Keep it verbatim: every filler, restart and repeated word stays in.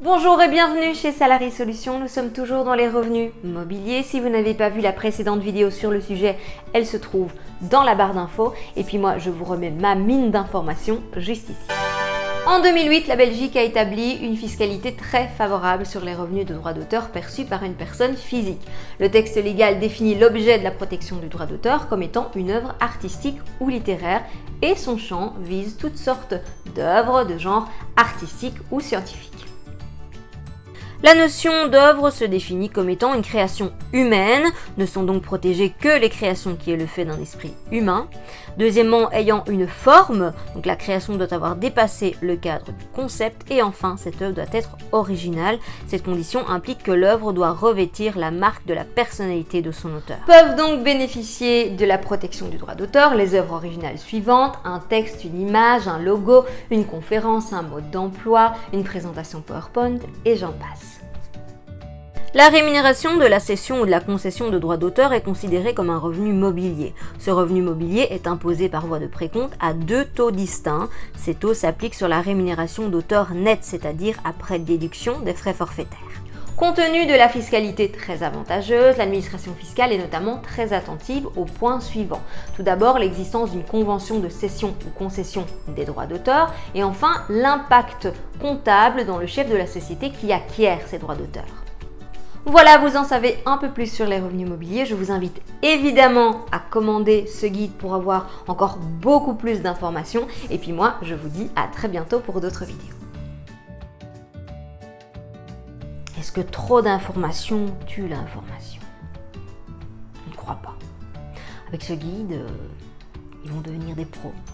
Bonjour et bienvenue chez Salary Solutions, nous sommes toujours dans les revenus mobiliers. Si vous n'avez pas vu la précédente vidéo sur le sujet, elle se trouve dans la barre d'infos. Et puis moi, je vous remets ma mine d'informations juste ici. En deux mille huit, la Belgique a établi une fiscalité très favorable sur les revenus de droit d'auteur perçus par une personne physique. Le texte légal définit l'objet de la protection du droit d'auteur comme étant une œuvre artistique ou littéraire et son champ vise toutes sortes d'œuvres de genre artistique ou scientifique. La notion d'œuvre se définit comme étant une création humaine, ne sont donc protégées que les créations qui est le fait d'un esprit humain. Deuxièmement, ayant une forme, donc la création doit avoir dépassé le cadre du concept. Et enfin, cette œuvre doit être originale. Cette condition implique que l'œuvre doit revêtir la marque de la personnalité de son auteur. Peuvent donc bénéficier de la protection du droit d'auteur les œuvres originales suivantes: un texte, une image, un logo, une conférence, un mode d'emploi, une présentation PowerPoint et j'en passe. La rémunération de la cession ou de la concession de droits d'auteur est considérée comme un revenu mobilier. Ce revenu mobilier est imposé par voie de précompte à deux taux distincts. Ces taux s'appliquent sur la rémunération d'auteur nette, c'est-à-dire après déduction des frais forfaitaires. Compte tenu de la fiscalité très avantageuse, l'administration fiscale est notamment très attentive aux points suivants. Tout d'abord, l'existence d'une convention de cession ou concession des droits d'auteur et enfin l'impact comptable dans le chef de la société qui acquiert ces droits d'auteur. Voilà, vous en savez un peu plus sur les revenus mobiliers. Je vous invite évidemment à commander ce guide pour avoir encore beaucoup plus d'informations. Et puis moi, je vous dis à très bientôt pour d'autres vidéos. Est-ce que trop d'informations tue l'information? Je ne crois pas. Avec ce guide, euh, ils vont devenir des pros.